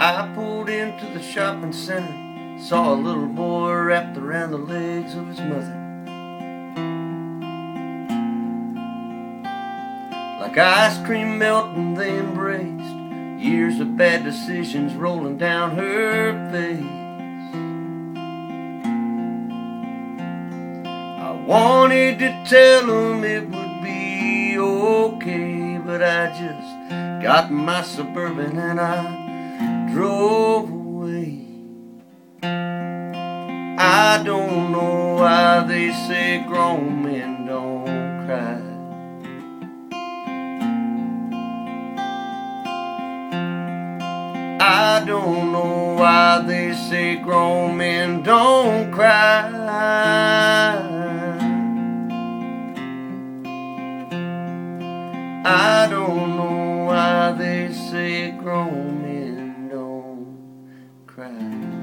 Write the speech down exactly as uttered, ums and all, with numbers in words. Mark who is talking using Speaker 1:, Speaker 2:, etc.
Speaker 1: I pulled into the shopping center, saw a little boy wrapped around the legs of his mother. Like ice cream melting, they embraced, years of bad decisions rolling down her face. I wanted to tell them it would be okay, but I just got in my Suburban and I drove away. I don't know why they say grown men don't cry. I don't know why they say grown men don't cry. I don't know why they say grown men don't cry.